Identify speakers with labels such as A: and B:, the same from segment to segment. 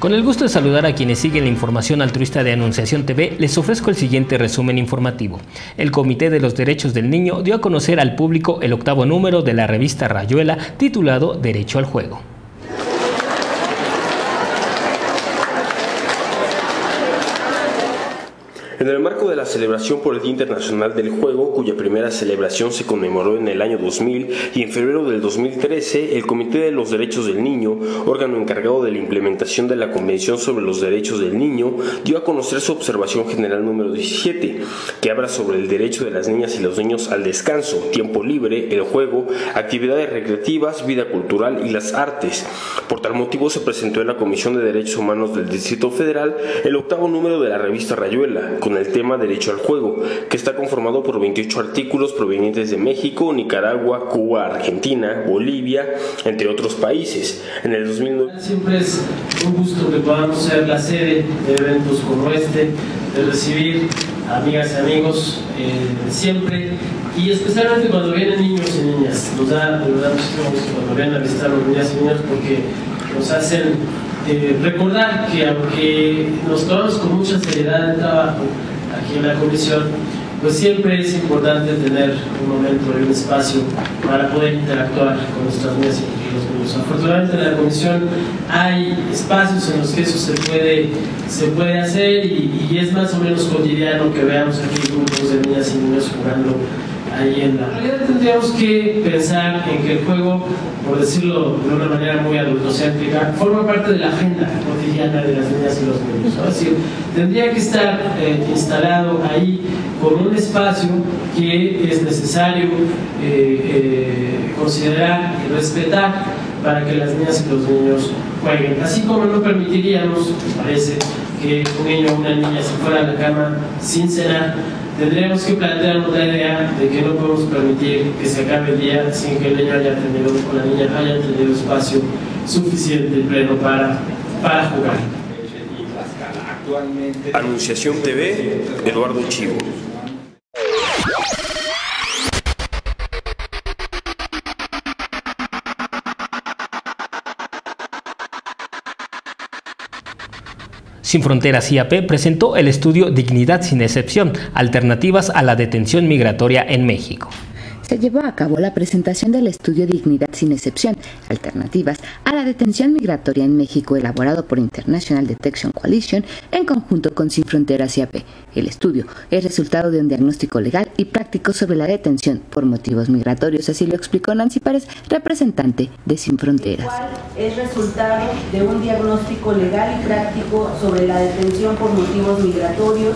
A: Con el gusto de saludar a quienes siguen la información altruista de Anunciación TV, les ofrezco el siguiente resumen informativo. El Comité de los Derechos del Niño dio a conocer al público el 8º número de la revista Rayuela titulado Derecho al Juego.
B: En el marco de la celebración por el Día Internacional del Juego, cuya primera celebración se conmemoró en el año 2000 y en febrero del 2013, el Comité de los Derechos del Niño, órgano encargado de la implementación de la Convención sobre los Derechos del Niño, dio a conocer su observación general número 17, que habla sobre el derecho de las niñas y los niños al descanso, tiempo libre, el juego, actividades recreativas, vida cultural y las artes. Por tal motivo se presentó en la Comisión de Derechos Humanos del Distrito Federal el 8º número de la revista Rayuela, con el tema Derecho al Juego, que está conformado por 28 artículos provenientes de México, Nicaragua, Cuba, Argentina, Bolivia, entre otros países. En el 2009...
C: Siempre es un gusto que podamos ser la sede de eventos como este, de recibir amigas y amigos siempre, y especialmente cuando vienen niños y niñas. Nos da muchísimo gusto cuando vienen a visitar a los niñas y niños porque nos hacen recordar que aunque nos tomamos con mucha seriedad el trabajo aquí en la comisión, pues siempre es importante tener un momento y un espacio para poder interactuar con nuestras niñas y los niños. Afortunadamente en la comisión hay espacios en los que eso se puede hacer y es más o menos cotidiano que veamos aquí grupos de niñas y niños jugando ahí en la realidad. Tendríamos que pensar en que el juego, por decirlo de una manera muy adultocéntrica, forma parte de la agenda cotidiana de las niñas y los niños, ¿no? Es decir, tendría que estar instalado ahí con un espacio que es necesario considerar y respetar para que las niñas y los niños jueguen. Así como no permitiríamos, me parece, que un niño o una niña se fuera a la cama sin cenar, tendríamos que plantearnos la idea de que no podemos permitir que se acabe el día sin que el niño haya tenido o la niña haya tenido espacio suficiente y pleno para jugar.
B: Anunciación TV, Eduardo Chivo.
A: Sin Fronteras IAP presentó el estudio Dignidad sin excepción, alternativas a la detención migratoria en México.
D: Se llevó a cabo la presentación del estudio Dignidad sin excepción, alternativas a la detención migratoria en México, elaborado por International Detection Coalition en conjunto con Sin Fronteras IAP. El estudio es resultado de un diagnóstico legal y práctico sobre la detención por motivos migratorios, así lo explicó Nancy Párez, representante de Sin Fronteras.
E: Es resultado de un diagnóstico legal y práctico sobre la detención por motivos migratorios.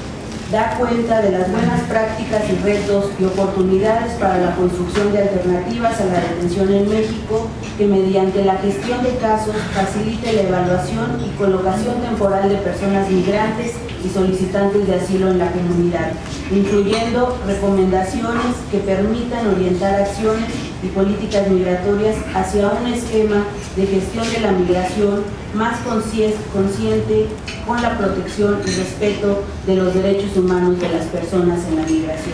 E: Da cuenta de las buenas prácticas y retos y oportunidades para la construcción de alternativas a la detención en México, que mediante la gestión de casos facilite la evaluación y colocación temporal de personas migrantes y solicitantes de asilo en la comunidad, incluyendo recomendaciones que permitan orientar acciones y políticas migratorias hacia un esquema de gestión de la migración más consciente con la protección y respeto de los derechos humanos de las personas en la migración.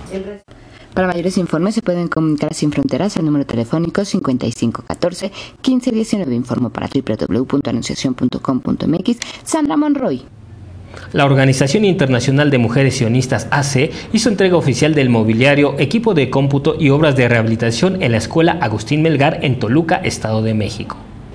D: Para mayores informes se pueden comunicar a Sin Fronteras al número telefónico 5514 1519. Informo para www.anunciacion.com.mx. Sandra Monroy.
A: La Organización Internacional de Mujeres Sionistas AC hizo entrega oficial del mobiliario, equipo de cómputo y obras de rehabilitación en la Escuela Agustín Melgar en Toluca, Estado de México.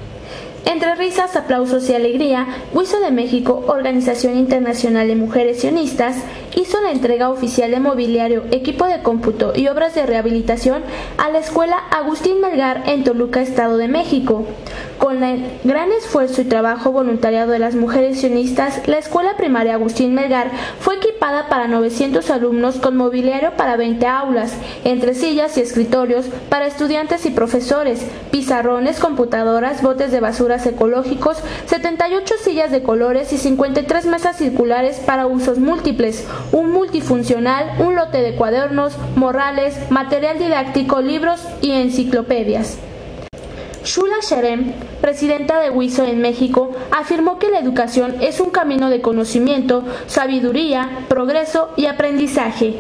F: Entre risas, aplausos y alegría, WISO de México, Organización Internacional de Mujeres Sionistas, hizo la entrega oficial de mobiliario, equipo de cómputo y obras de rehabilitación a la Escuela Agustín Melgar en Toluca, Estado de México. Con el gran esfuerzo y trabajo voluntariado de las mujeres sionistas, la Escuela Primaria Agustín Melgar fue equipada para 900 alumnos con mobiliario para 20 aulas, entre sillas y escritorios para estudiantes y profesores, pizarrones, computadoras, botes de basuras ecológicos, 78 sillas de colores y 53 mesas circulares para usos múltiples, un multifuncional, un lote de cuadernos, morrales, material didáctico, libros y enciclopedias. Shula Sherem, presidenta de WISO en México, afirmó que la educación es un camino de conocimiento, sabiduría, progreso y aprendizaje.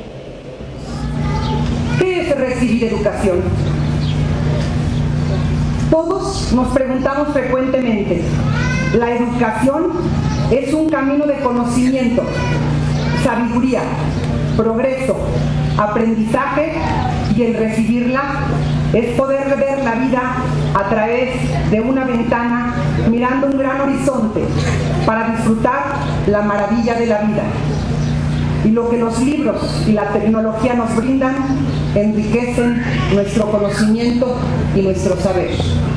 G: ¿Qué es recibir educación? Todos nos preguntamos frecuentemente, La educación es un camino de conocimiento, sabiduría, progreso, aprendizaje, y el recibirla es poder ver la vida a través de una ventana, mirando un gran horizonte para disfrutar la maravilla de la vida. Y lo que los libros y la tecnología nos brindan enriquecen nuestro conocimiento y nuestro saber.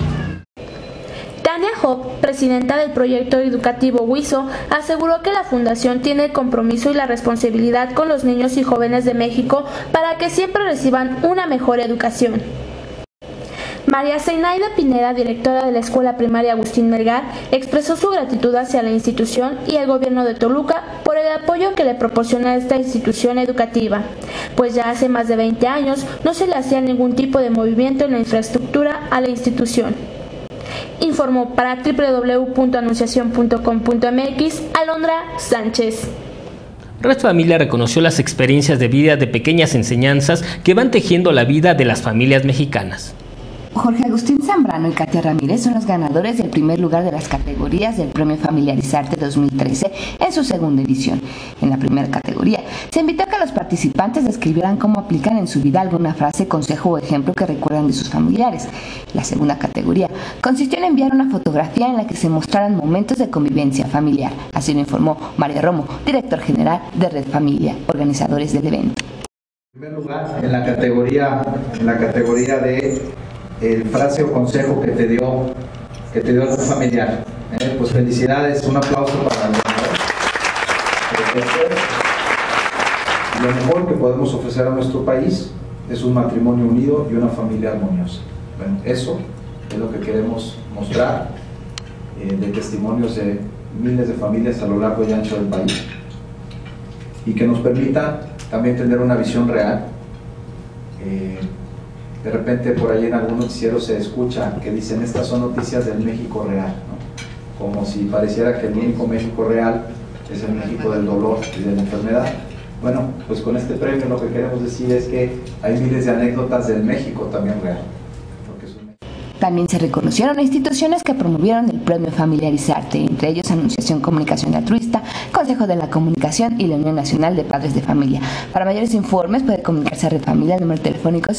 F: Tania Hopp, presidenta del proyecto educativo WISO, aseguró que la fundación tiene el compromiso y la responsabilidad con los niños y jóvenes de México para que siempre reciban una mejor educación. María Zenaida Pineda, directora de la Escuela Primaria Agustín Melgar, expresó su gratitud hacia la institución y el gobierno de Toluca por el apoyo que le proporciona esta institución educativa, pues ya hace más de 20 años no se le hacía ningún tipo de movimiento en la infraestructura a la institución. Informó para www.anunciacion.com.mx Alondra Sánchez.
A: Red Familia reconoció las experiencias de vida de pequeñas enseñanzas que van tejiendo la vida de las familias mexicanas.
D: Jorge Agustín Zambrano y Katia Ramírez son los ganadores del primer lugar de las categorías del Premio Familiarizarte 2013 en su segunda edición. En la primera categoría, se invitó a que los participantes describieran cómo aplican en su vida alguna frase, consejo o ejemplo que recuerdan de sus familiares. La segunda categoría consistió en enviar una fotografía en la que se mostraran momentos de convivencia familiar. Así lo informó Mario Romo, director general de Red Familia, organizadores del evento.
H: En primer lugar, en la categoría de el frase o consejo que te dio tu familiar. Pues felicidades, un aplauso para el ganador. Lo mejor que podemos ofrecer a nuestro país es un matrimonio unido y una familia armoniosa. Bueno, eso es lo que queremos mostrar de testimonios de miles de familias a lo largo y ancho del país, y que nos permita también tener una visión real. De repente por ahí en algún noticiero se escucha que dicen: estas son noticias del México real, ¿no? Como si pareciera que el único México real es el México del dolor y de la enfermedad. Bueno, pues con este premio lo que queremos decir es que hay miles de anécdotas del México también real.
D: También se reconocieron instituciones que promovieron el Premio Familiarizarte, entre ellos Anunciación Comunicación Altruista, Consejo de la Comunicación y la Unión Nacional de Padres de Familia. Para mayores informes puede comunicarse a Red Familia al número telefónico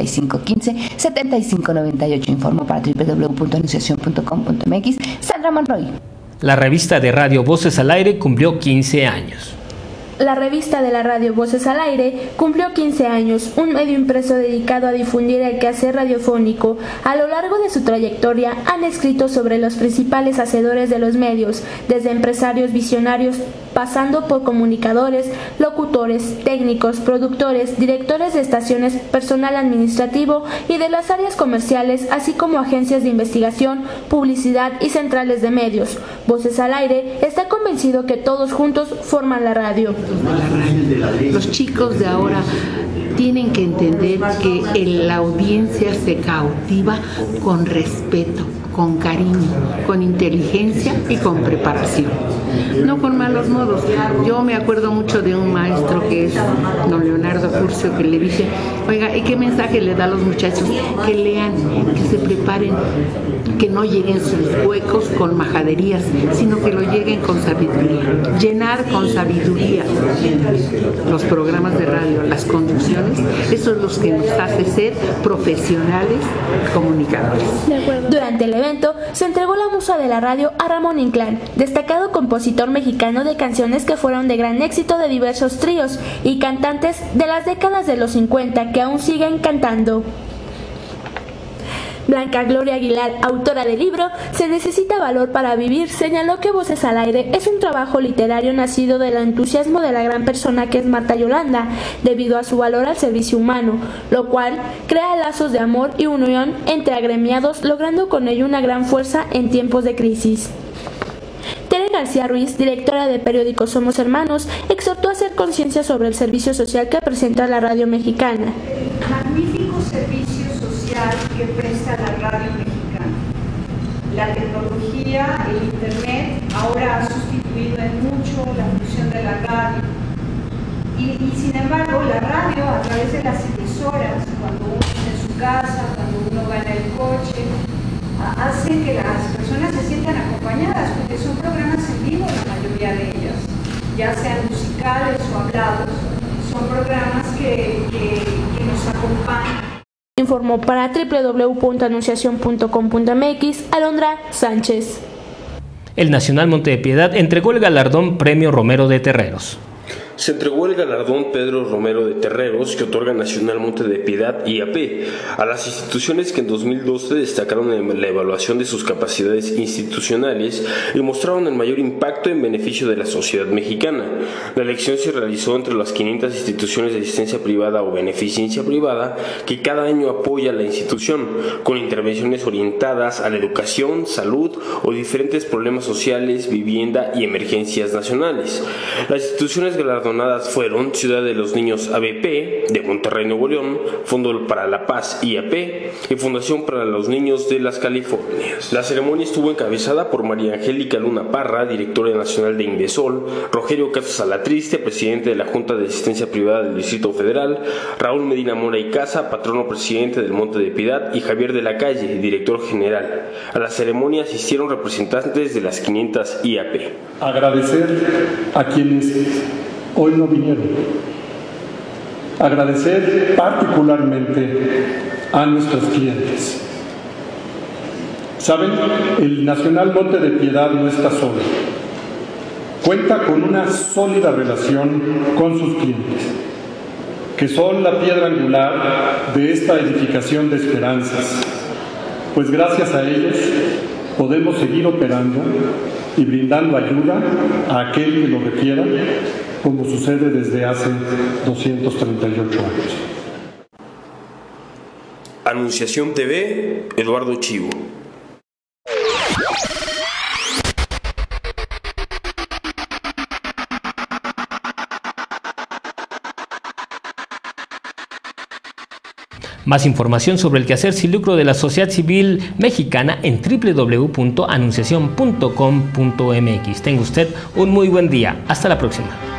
D: 5515-7598. Informo para www.anunciacion.com.mx Sandra Monroy.
A: La revista de radio Voces al Aire cumplió 15 años.
F: La revista de la radio Voces al Aire cumplió 15 años, un medio impreso dedicado a difundir el quehacer radiofónico. A lo largo de su trayectoria han escrito sobre los principales hacedores de los medios, desde empresarios visionarios, pasando por comunicadores, locutores, técnicos, productores, directores de estaciones, personal administrativo y de las áreas comerciales, así como agencias de investigación, publicidad y centrales de medios. Voces al Aire está convencido que todos juntos forman la radio.
I: Los chicos de ahora tienen que entender que la audiencia se cautiva con respeto, con cariño, con inteligencia y con preparación, no con malos modos. Yo me acuerdo mucho de un maestro que es don Leonardo Curcio, que le dije: oiga, ¿y qué mensaje le da a los muchachos? Que lean, que se preparen, que no lleguen sus huecos con majaderías, sino que lo lleguen con sabiduría. Llenar con sabiduría los programas de radio, las conducciones, eso es lo que nos hace ser profesionales comunicadores.
F: Durante el evento se entregó la musa de la radio a Ramón Inclán, destacado compositor mexicano de canciones que fueron de gran éxito de diversos tríos y cantantes de las décadas de los 50 que aún siguen cantando. Blanca Gloria Aguilar, autora del libro Se necesita valor para vivir, señaló que Voces al Aire es un trabajo literario nacido del entusiasmo de la gran persona que es Marta Yolanda, debido a su valor al servicio humano, lo cual crea lazos de amor y unión entre agremiados, logrando con ello una gran fuerza en tiempos de crisis. Tere García Ruiz, directora del periódico Somos Hermanos, exhortó a hacer conciencia sobre el servicio social que presenta la radio mexicana.
J: Magnífico servicio social que presta la radio mexicana. La tecnología, el internet, ahora ha sustituido en mucho la función de la radio. Y sin embargo, la radio, a través de las emisoras, cuando uno está en su casa, cuando uno va en el coche, hacen que las personas se sientan acompañadas, porque ya sean musicales o hablados. Son programas que nos acompañan.
F: Informó para www.anunciacion.com.mx Alondra Sánchez.
A: El Nacional Monte de Piedad entregó el galardón Premio Romero de Terreros.
B: Se entregó el galardón Pedro Romero de Terreros que otorga Nacional Monte de Piedad IAP a las instituciones que en 2012 destacaron en la evaluación de sus capacidades institucionales y mostraron el mayor impacto en beneficio de la sociedad mexicana. La elección se realizó entre las 500 instituciones de asistencia privada o beneficencia privada que cada año apoya a la institución, con intervenciones orientadas a la educación, salud o diferentes problemas sociales, vivienda y emergencias nacionales. Las instituciones galardonadas fueron Ciudad de los Niños ABP de Monterrey, Nuevo León, Fondo para la Paz IAP y Fundación para los Niños de las Californias. La ceremonia estuvo encabezada por María Angélica Luna Parra, directora nacional de Indesol, Rogelio Castro Salatriste, presidente de la Junta de Asistencia Privada del Distrito Federal, Raúl Medina Mora y Casa, patrono presidente del Monte de Piedad, y Javier de la Calle, director general. A la ceremonia asistieron representantes de las 500 IAP.
K: Agradecer a quienes hoy no vinieron. Agradecer particularmente a nuestros clientes. Saben, el Nacional Monte de Piedad no está solo. Cuenta con una sólida relación con sus clientes, que son la piedra angular de esta edificación de esperanzas, pues gracias a ellos podemos seguir operando y brindando ayuda a aquel que lo requiera, como sucede desde hace 238 años.
B: Anunciación TV, Eduardo Chivo.
A: Más información sobre el quehacer sin lucro de la sociedad civil mexicana en www.anunciacion.com.mx. Tenga usted un muy buen día. Hasta la próxima.